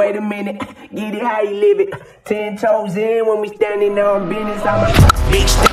Wait a minute, get it how you live it. 10 toes in when we standing on business. I'm a bitch.